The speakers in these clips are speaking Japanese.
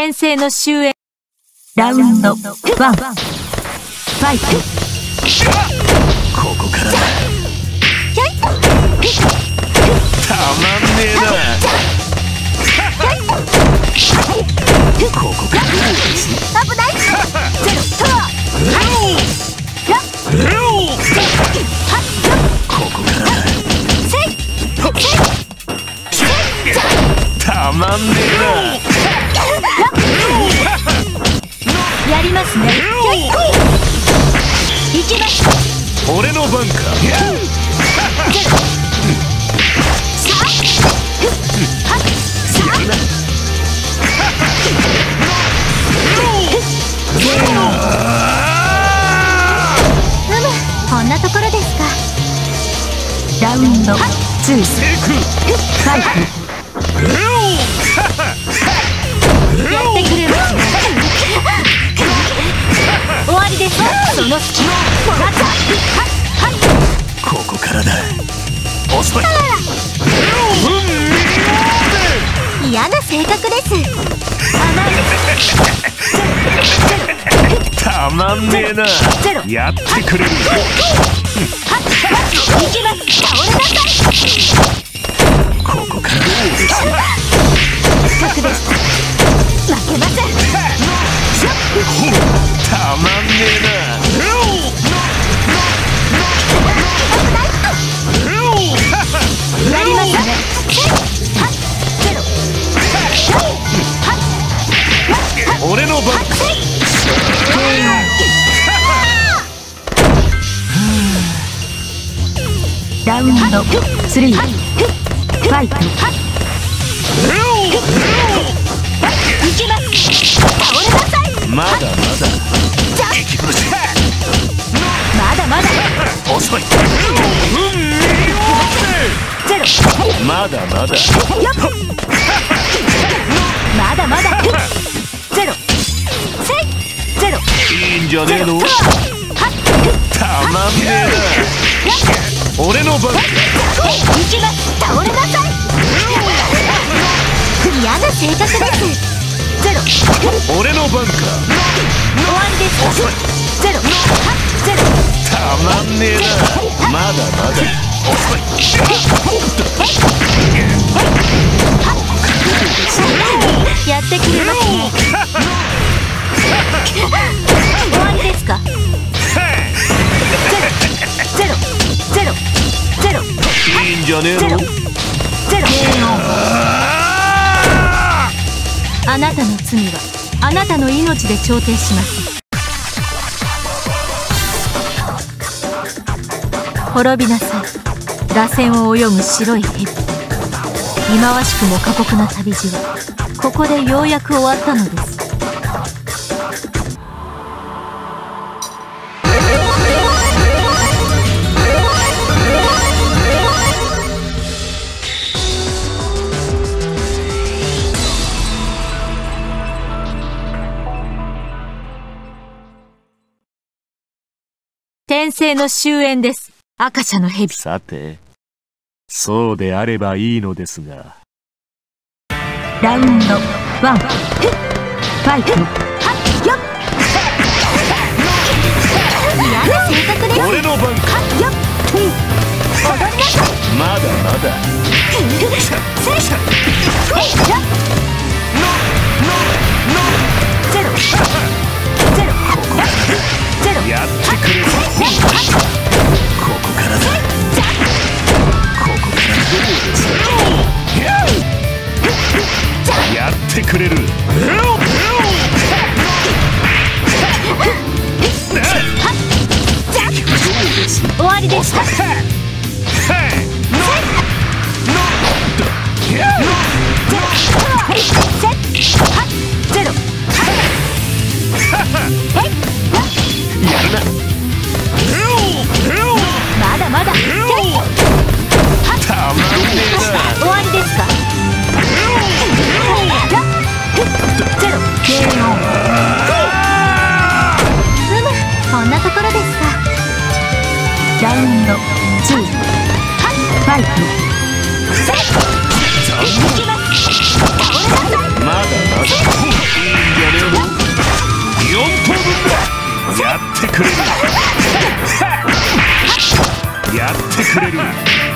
転生の終焉。ラウンド1、ファイト。 ここからだ。たまんねえな。ここから危ない。ゼロトア。 ここからだ。たまんねえな。 やりますね。行きます。 俺の番か。 こんなところですか。ラウンド2、ファイト。やってくれます。終わりです。その隙間ここからだ。遅い。 嫌な性格です。 たまんねえな。やってくれる。 行きます。倒れなさい。 ここから確です。負けません。 たまんねえな。 やりますね。 俺の番。 ラウンド3、ファイト。行きます。倒れなさい。 まだまだ。息苦しい。 まだまだ。 遅い。 ゼロ。 まだまだ。 まだまだ。ゼロ。ゼロ。 いいんじゃねえの。たまんねえな。俺の番。 行きます。倒れなさい。嫌な性格です。ゼロ。 俺の番か。 終わりです。ゼロ。ゼロ。 たまんねえな。まだまだ。遅い。 やってくれますね。終わりですか。ゼロ。ゼロ。ゼロ。 いいんじゃねえの。 ゼロ。あなたの罪はあなたの命で調停します。滅びなさい。螺旋を泳ぐ白い蛇。忌まわしくも過酷な旅路はここでようやく終わったのです。転生の終焉です。赤茶の蛇。 さて、そうであればいいのですが。 ラウンド1、ファイト。嫌な性格です。 俺の番か。 踊りなさい。 まだまだ。 ゼロ。ゼロ。ゼロ。 やってくれる。ここからだ。ここからどうですか。やってくれる。 終わりです。ゼロ。 やるな。 まだまだ。 たまんねえな。 終わりですか。ゼロ。こんなところですか。ラウンド2、ファイト。 まだまだ。 やってくれる。やってくれる。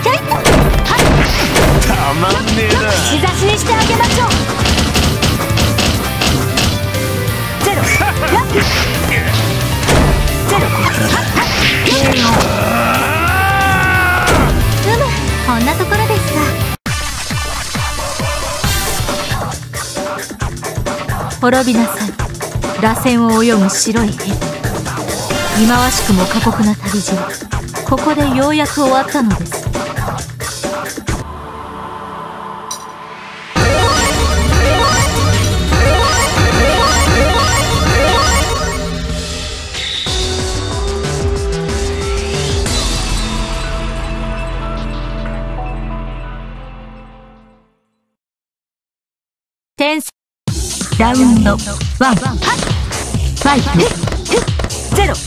たまんねえな。 日差しにしてあげましょう。ゼロこんなところですか。滅びなさい、螺旋を泳ぐ白い蛇。忌まわしくも過酷な旅路はここでようやく終わったのです。ラウンド1、ファイト。ゼロ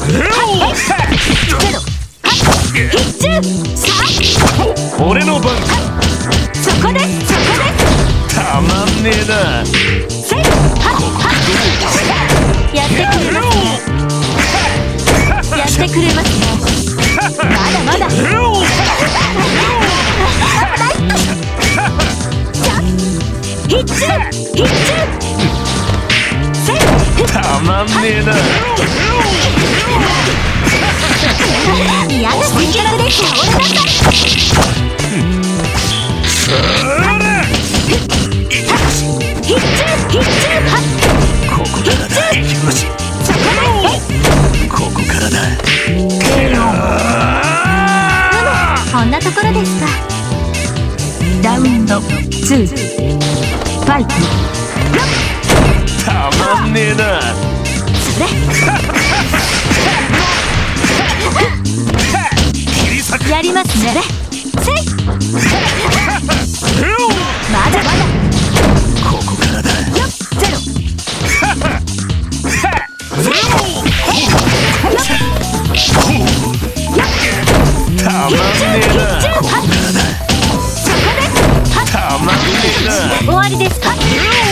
必中。 俺の番。 そこです。 たまんねえな。 やってくれますね。やってくれますね。まだ必中。 たまんねえな。 嫌な選択で倒れなさい。 ここからだ。よし、ここからだ。 こんなところですか。ラウンド2、ファイト。 たまんねえな。 やりますね。まだここからだ。 ゼロたまんねえな。ここからだ。たまんねえな。 終わりですか。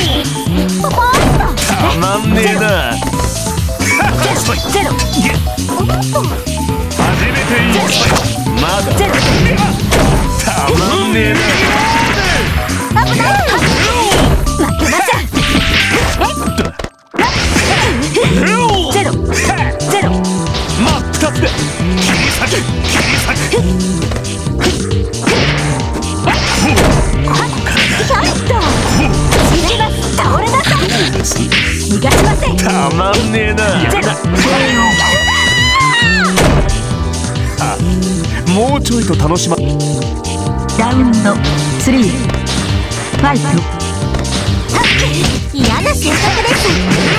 たまんねえな。 ゼロ初めていい。まだたまんねえな。 負けません。ゼロ真っ二つだ。切り裂く。ここからだ。 倒れなさい。逃がしません。 たまんねえな。もうちょいと楽しま。 ラウンド3、ファイト。嫌な選択です。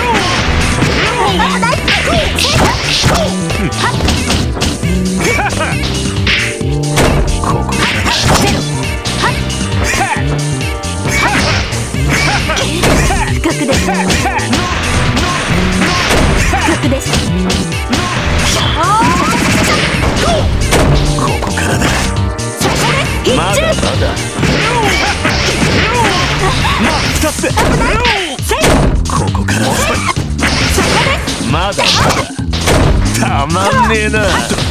ここからだ。 不覚です。 ここからだ。まだ真っ二つだ。ここからだ。まだたまんねえな。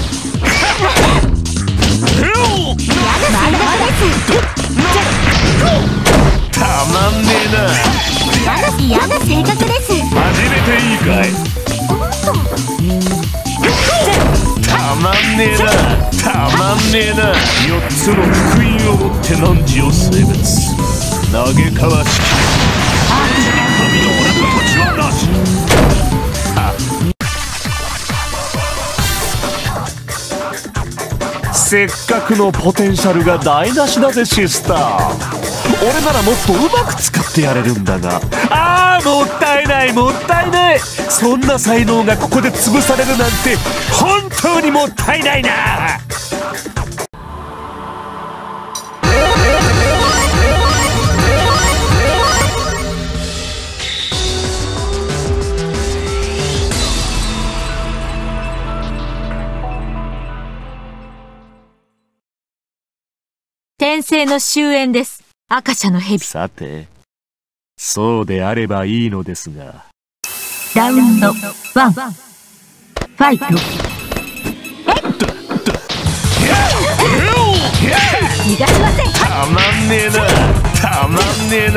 たまんねえな。 嫌な性格です。 初めていいかい。たまんねえな。たまんねえな。4つの福音を持って汝を生物嘆かわしき。神の俺の土地はなし。せっかくのポテンシャルが台無しだぜシスター。俺ならもっとうまく使ってやれるんだが、もったいないもったいない。そんな才能がここで潰されるなんて本当にもったいないな。 転生の終焉です。赤茶の蛇。 さて、そうであればいいのですが。 ラウンド1、フファイト。逃がしません。 たまんねえな、たまんねえな、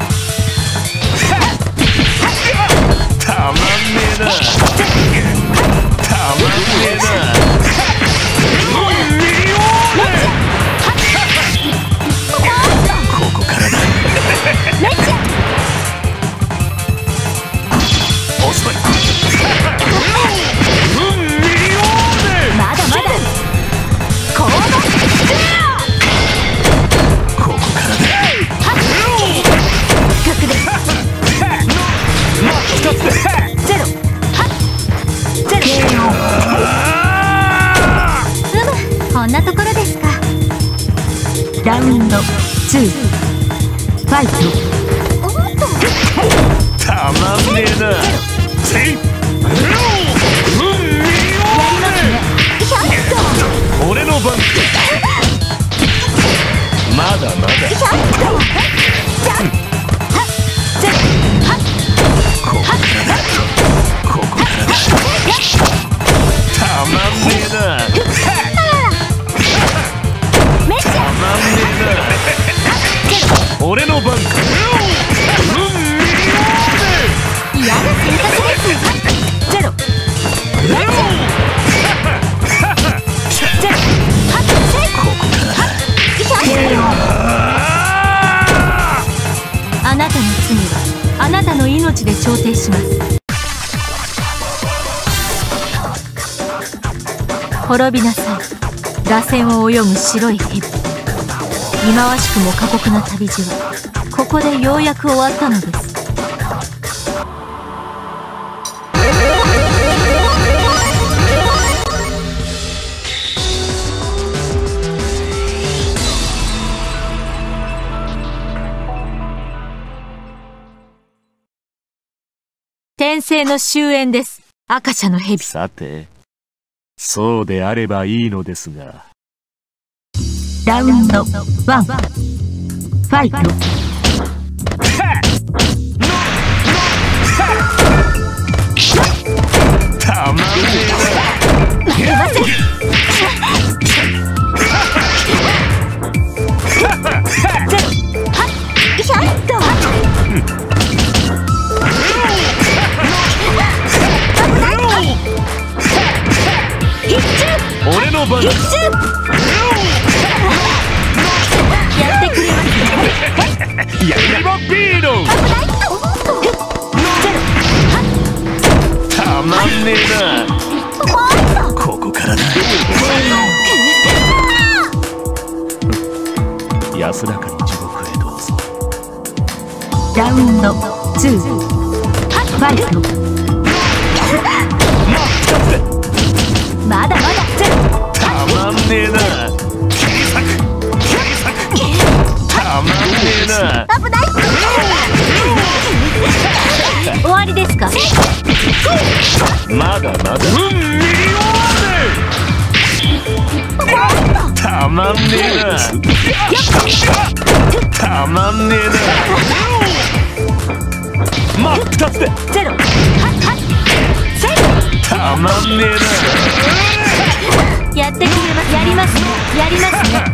たまんねえな、たまんねえな。ここからだ。遅い。 まだまだ。ここからだ。隠れ。ゼロ。ゼロ。こんなところですか。ラウンド2ファイト。 たまんねえな。俺の番。まだまだ。ここからだ。ここからだ。たまんねえな。たまんねえな。俺の番か。 嫌な性格です。ゼロ。あなたの罪はあなたの命で調停します。滅びなさい、螺旋を泳ぐ白い蛇。忌まわしくも過酷な旅路はここでようやく終わったのです。転生の終焉です、赤茶の蛇。 さて、そうであればいいのですが。 ラウンド1ファイト。 たまんねえな。俺の番。やってくれますね。 やりまビーノ。たまんねえな。ここからだ。安らかに地獄へどうぞ。 ラウンド2ファイト。まだまだ。 たまんねえな。切り裂く。切り裂く。たまんねえな。 危ない。終わりですか。 まだまだ。たまんねえな。たまんねえな。真っ二つで。 ゼロ。 たまんねえな。 やってくれます。やりますね。やりますね。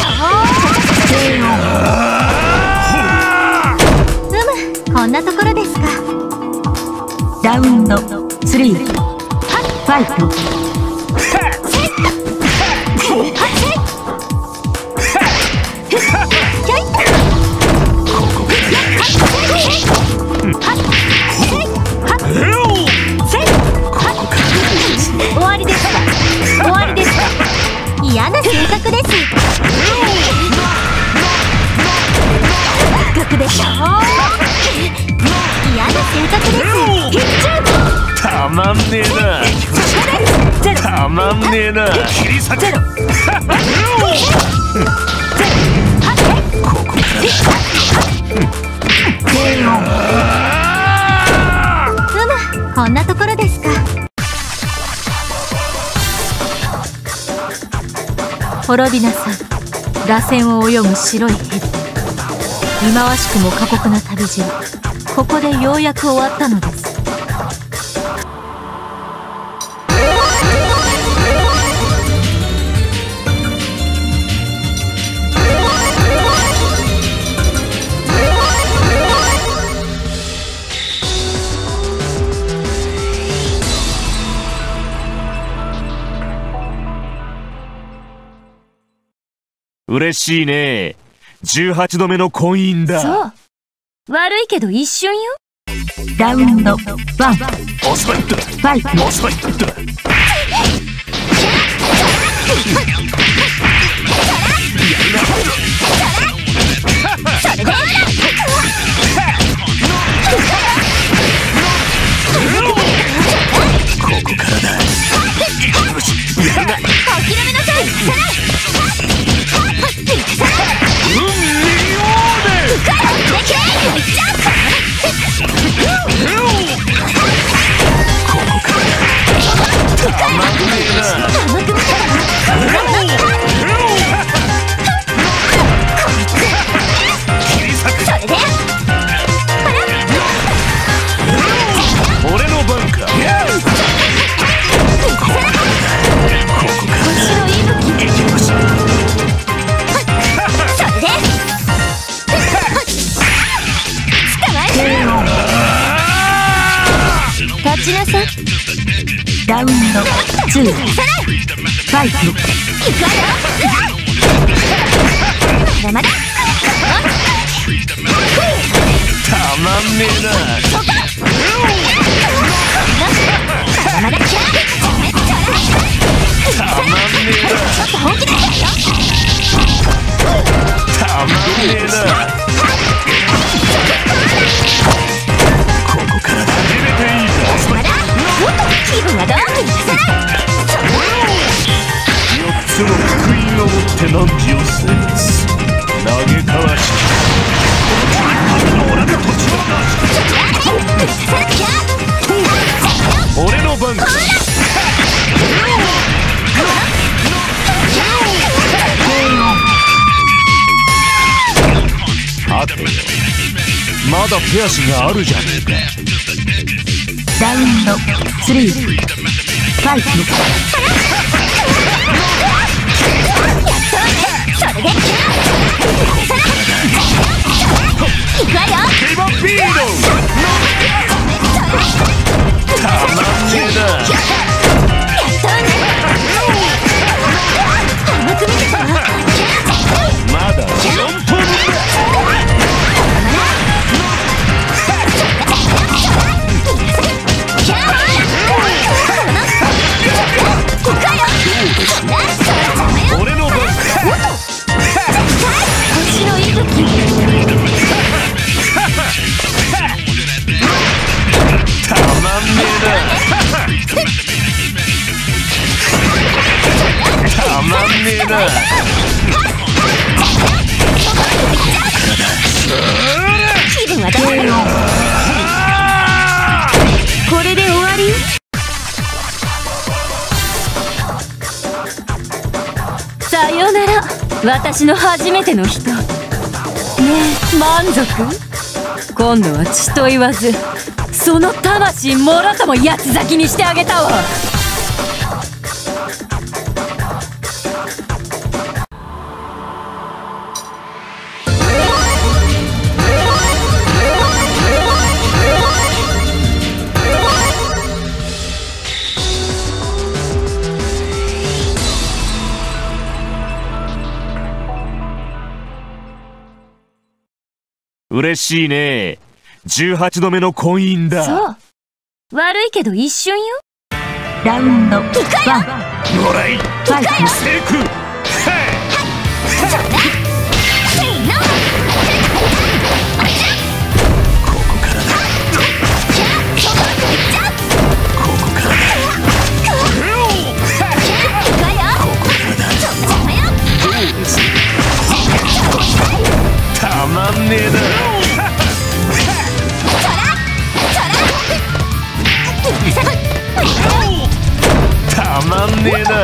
こんなところですか。ラウンド3ファイト。終わりですか。終わりですか。嫌な性格です。格でしょ。嫌な性格です。 たまんねえな。たまんねえな。切り裂く。ここからこんなところですか。滅びなさい、螺旋を泳ぐ白い蛇。忌まわしくも過酷な旅路はここでようやく終わったのです。 嬉しいね。18度目の婚姻だ。 そう。悪いけど一瞬よ。ラウンド1。 オスパイット。 ファイト。 オスパイット。ここからだ。諦めなさい。 俺の番か。 立ちなさい。ラウンド2。ファイト。まだたまんねえな。 まだたまんねえな。 本気でたまんねえな。ここから始めていいか。 気分はどうにかさない。 4つの福音を持って汝を制す。投げかわし俺の番か。はてよ、まだ手足があるじゃねえか。 ラウンド3。ファイト。いくわよ。 ビバビード。たまんねえな。まだ4分だ。俺の番。 星の息吹。 たまんねえな。たまんねえな。 気分はどう？これで終わり？さよなら、私の初めての人。ねえ、満足？今度は血と言わず、その魂もろとも八つ裂きにしてあげたわ。 嬉しいね。18度目の婚姻だ。 そう。悪いけど一瞬よ。ラウンド1。 もらい。 ファイト。 成功。ここからだ。ここからだ。どうです。たまんねえな。たまんねえな。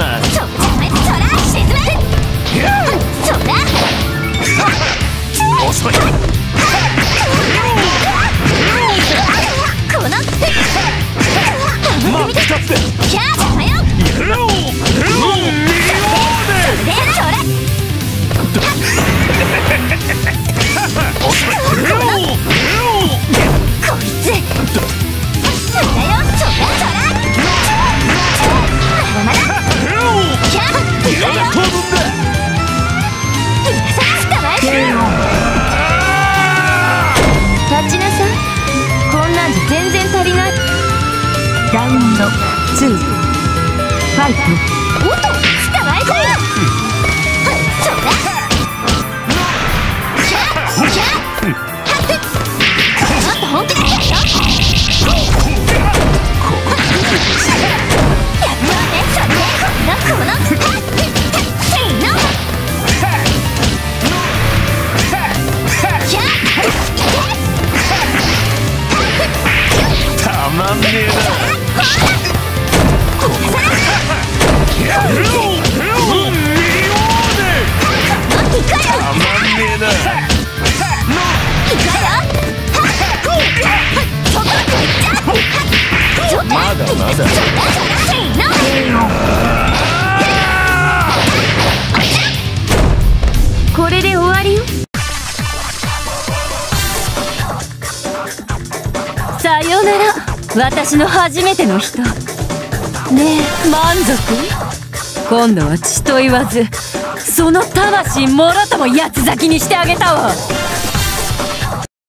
遅い。まっ使って。 イト。おっと捕まえた。それ。もっと本気でやるよ。 たまんねえな。まだまだ。 これで終わりよ。さよなら、私の初めての人。ねえ、満足？今度は血と言わず、その魂もろとも八つ裂きにしてあげたわ。